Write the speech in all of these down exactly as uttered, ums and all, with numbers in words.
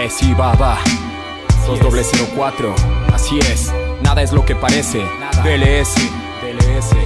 Eh, sí, va, va. dos doble cero cuatro. Así es, nada es lo que parece. D L S, D L S.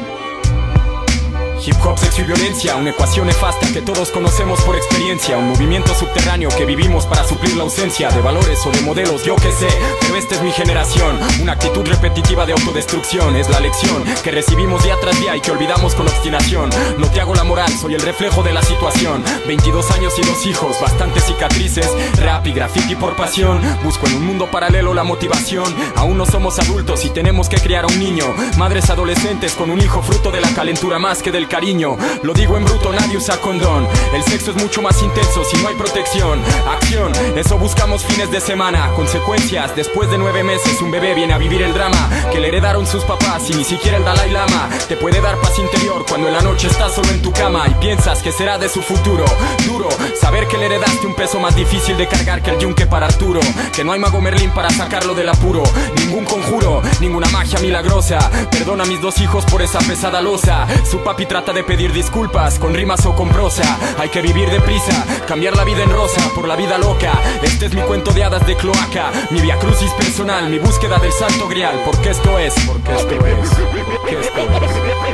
Hip hop, sexo y violencia, una ecuación nefasta que todos conocemos por experiencia. Un movimiento subterráneo que vivimos para suplir la ausencia de valores o de modelos, yo que sé, pero esta es mi generación. Una actitud repetitiva de autodestrucción es la lección que recibimos día tras día y que olvidamos con obstinación. No te hago la moral, soy el reflejo de la situación. veintidós años y dos hijos, bastantes cicatrices, rap y graffiti por pasión. Busco en un mundo paralelo la motivación. Aún no somos adultos y tenemos que criar a un niño. Madres adolescentes con un hijo fruto de la calentura más que del cariño. Lo digo en bruto, nadie usa condón. El sexo es mucho más intenso si no hay protección. Acción, eso buscamos fines de semana. Consecuencias, después de nueve meses un bebé viene a vivir el drama que le heredaron sus papás y ni siquiera el Dalai Lama te puede dar paz interior cuando en la noche estás solo en tu cama y piensas que será de su futuro. Duro, saber que le heredaste un peso más difícil de cargar que el yunque para Arturo. Que no hay mago Merlín para sacarlo del apuro. Ningún conjuro, ninguna magia milagrosa. Perdona a mis dos hijos por esa pesada losa. Su papi trata de pedir disculpas con rimas o con prosa. Hay que vivir deprisa, cambiar la vida en rosa por la vida loca. Este es mi cuento de hadas de cloaca, mi viacrucis personal, mi búsqueda del santo grial. Porque esto es, porque esto es, porque esto es.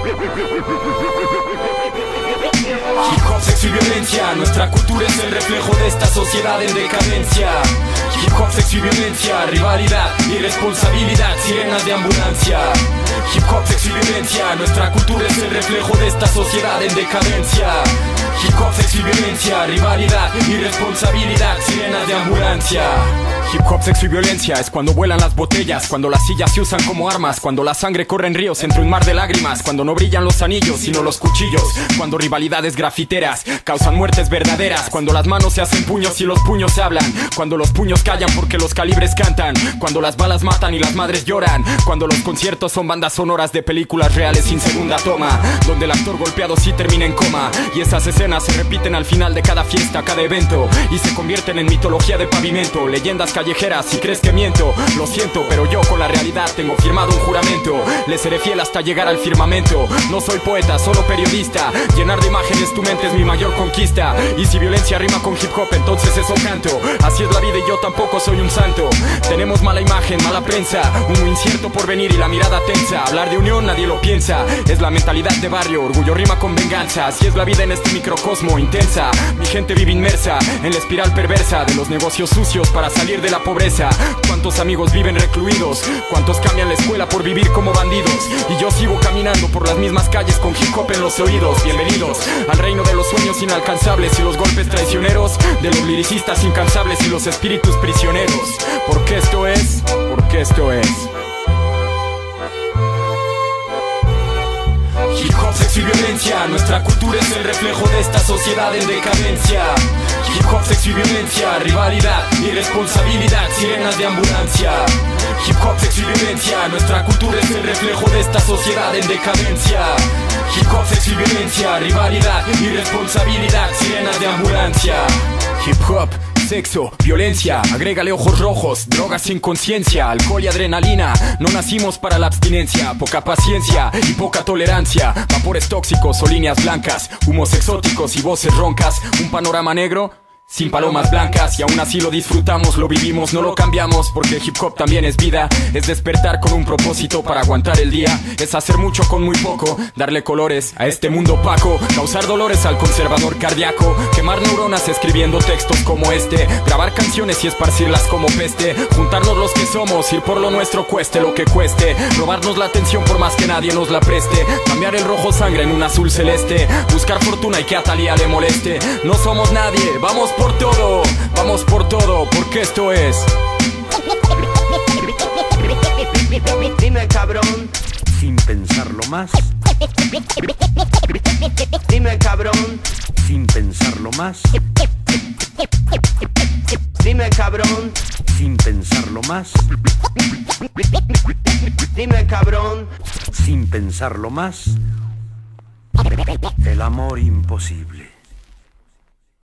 Hip hop, sexo y violencia, nuestra cultura es el reflejo de esta sociedad en decadencia. Hip hop, sexo y violencia, rivalidad, irresponsabilidad, sirenas de ambulancia. Hip hop, sexo y violencia, nuestra cultura es el reflejo de esta sociedad en decadencia. Hip hop, sexo y violencia, rivalidad, irresponsabilidad, sirenas de ambulancia. Hip hop, sexo y violencia es cuando vuelan las botellas, cuando las sillas se usan como armas, cuando la sangre corre en ríos entre un mar de lágrimas, cuando no brillan los anillos sino los cuchillos, cuando rivalidades grafiteras causan muertes verdaderas, cuando las manos se hacen puños y los puños se hablan, cuando los puños callan porque los calibres cantan, cuando las balas matan y las madres lloran, cuando los conciertos son bandas sonoras de películas reales sin segunda toma, donde el actor golpeado sí termina en coma y esas escenas se repiten al final de cada fiesta, cada evento y se convierten en mitología de pavimento, leyendas callejeras. Si crees que miento, lo siento, pero yo con la realidad tengo firmado un juramento. Le seré fiel hasta llegar al firmamento. No soy poeta, solo periodista. Llenar de imágenes tu mente es mi mayor conquista. Y si violencia rima con hip hop, entonces eso canto. Así es la vida y yo tampoco soy un santo. Tenemos mala imagen, mala prensa, un muy incierto porvenir y la mirada tensa. Hablar de unión nadie lo piensa. Es la mentalidad de barrio, orgullo rima con venganza. Así es la vida en este microcosmo intensa. Mi gente vive inmersa en la espiral perversa de los negocios sucios para salir de la pobreza. Cuántos amigos viven recluidos, cuántos cambian la escuela por vivir como bandidos. Y yo sigo caminando por las mismas calles con hip hop en los oídos. Bienvenidos al reino de los sueños inalcanzables y los golpes traicioneros, de los lyricistas incansables y los espíritus prisioneros. Porque esto es, porque esto es hip hop, sexo y violencia, nuestra cultura es el reflejo de esta sociedad en decadencia. Hip hop, sexo y violencia, rivalidad, irresponsabilidad, sirenas de ambulancia. Hip hop, sexo y violencia, nuestra cultura es el reflejo de esta sociedad en decadencia. Hip hop, sexo y violencia, rivalidad, irresponsabilidad, sirenas de ambulancia. Hip hop, sexo, violencia, agrégale ojos rojos, drogas sin conciencia, alcohol y adrenalina. No nacimos para la abstinencia, poca paciencia y poca tolerancia. Vapores tóxicos o líneas blancas, humos exóticos y voces roncas. Un panorama negro sin palomas blancas y aún así lo disfrutamos, lo vivimos, no lo cambiamos. Porque el hip hop también es vida, es despertar con un propósito para aguantar el día. Es hacer mucho con muy poco, darle colores a este mundo opaco, causar dolores al conservador cardíaco, quemar neuronas escribiendo textos como este, grabar canciones y esparcirlas como peste, juntarnos los que somos, ir por lo nuestro cueste lo que cueste, robarnos la atención por más que nadie nos la preste, cambiar el rojo sangre en un azul celeste, buscar fortuna y que a Thalía le moleste. No somos nadie, vamos por todo, vamos por todo, porque esto es. Dime cabrón, sin pensarlo más. Dime cabrón, sin pensarlo más. Dime cabrón, sin pensarlo más. Dime cabrón, sin pensarlo más. El amor imposible.